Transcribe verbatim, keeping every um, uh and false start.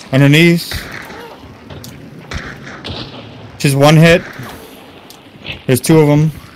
Underneath. Just one hit. There's two of them.